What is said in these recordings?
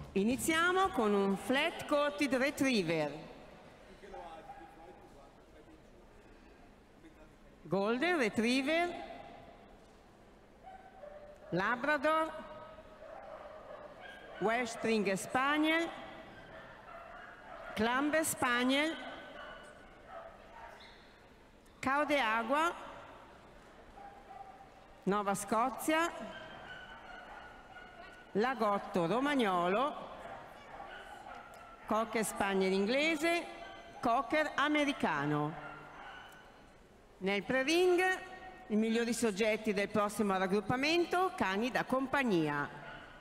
Iniziamo con un Flat Coated Retriever, Golden Retriever, Labrador, Welsh Springer Spaniel, Clumber Spaniel, Caudeagua, Nuova Scozia, Lagotto Romagnolo, Cocker Spaniel inglese, Cocker americano. Nel pre-ring i migliori soggetti del prossimo raggruppamento, cani da compagnia.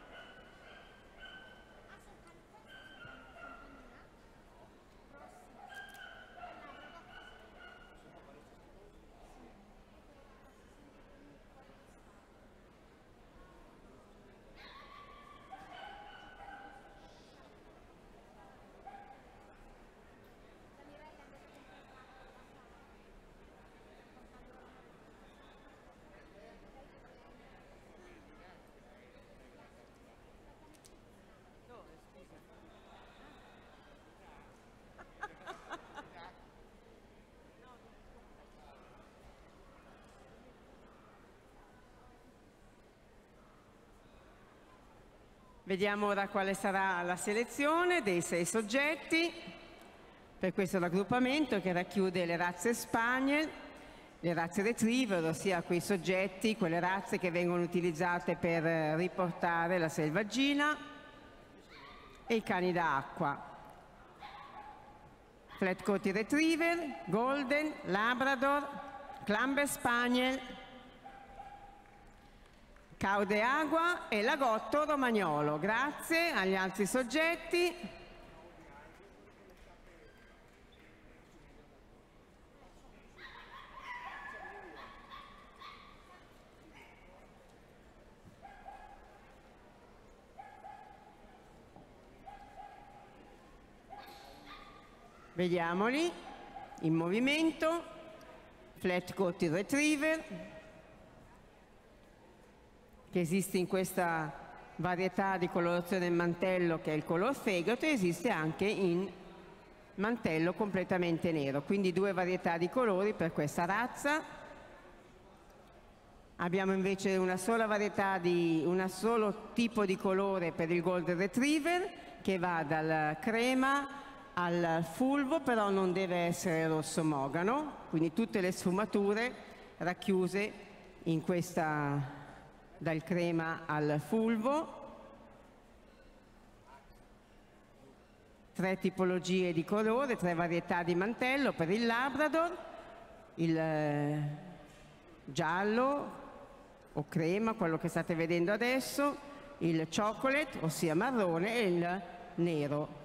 Vediamo ora quale sarà la selezione dei 6 soggetti per questo raggruppamento che racchiude le razze Spaniel, le razze Retriever, ossia quei soggetti, quelle razze che vengono utilizzate per riportare la selvaggina, e i cani da acqua. Flat Coated Retriever, Golden, Labrador, Clumber Spaniel, Caudeagua e Lagotto Romagnolo. Grazie agli altri soggetti. Vediamoli in movimento. Flat Coated Retriever, che esiste in questa varietà di colorazione del mantello che è il color fegato, e esiste anche in mantello completamente nero, quindi 2 varietà di colori per questa razza. Abbiamo invece una sola varietà un solo tipo di colore per il Golden Retriever, che va dal crema al fulvo, però non deve essere rosso mogano, quindi tutte le sfumature racchiuse in questa, dal crema al fulvo. 3 tipologie di colore, 3 varietà di mantello per il Labrador, il giallo o crema, quello che state vedendo adesso, il chocolate, ossia marrone, e il nero.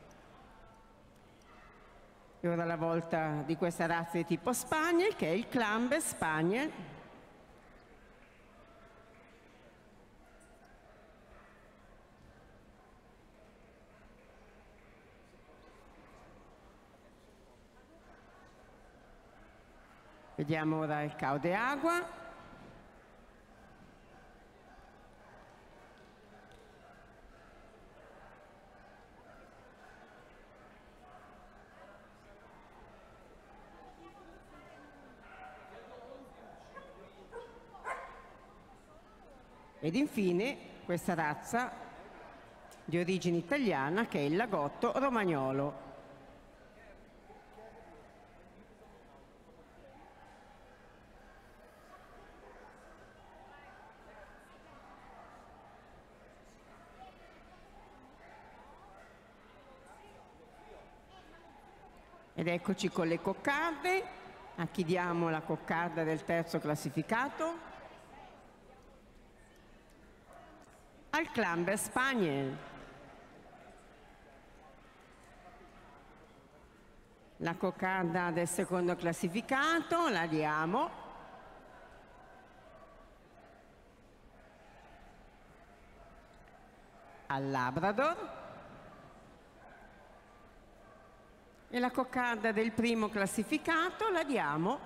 E ora la volta di questa razza di tipo Spaniel, che è il Clumber Spaniel. Vediamo ora il Caudeagua. Ed infine questa razza di origine italiana, che è il Lagotto Romagnolo. Ed eccoci con le coccarde. A chi diamo la coccarda del terzo classificato? Al Clumber Spaniel. La coccarda del secondo classificato la diamo al Labrador, e la coccarda del primo classificato la diamo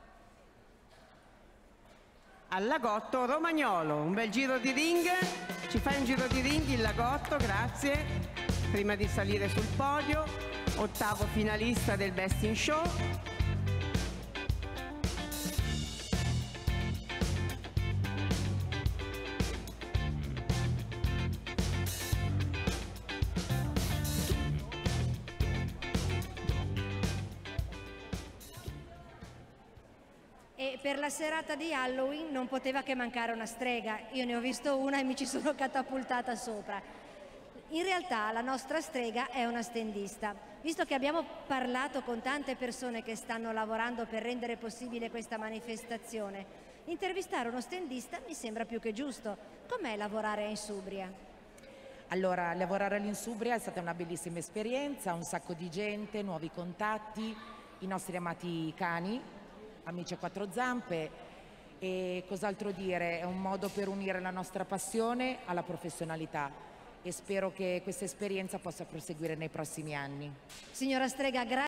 al Lagotto Romagnolo. Un bel giro di ring. Ci fai un giro di ring, il lagotto, grazie. Prima di salire sul podio, ottavo finalista del Best in Show. E per la serata di Halloween non poteva che mancare una strega. Io ne ho visto una e mi ci sono catapultata sopra. In realtà la nostra strega è una stendista. Visto che abbiamo parlato con tante persone che stanno lavorando per rendere possibile questa manifestazione, intervistare uno stendista mi sembra più che giusto. Com'è lavorare in Subria? Allora, lavorare all'Insubria è stata una bellissima esperienza, un sacco di gente, nuovi contatti, i nostri amati cani, amici a quattro zampe, e cos'altro dire, è un modo per unire la nostra passione alla professionalità e spero che questa esperienza possa proseguire nei prossimi anni. Signora Strega, grazie.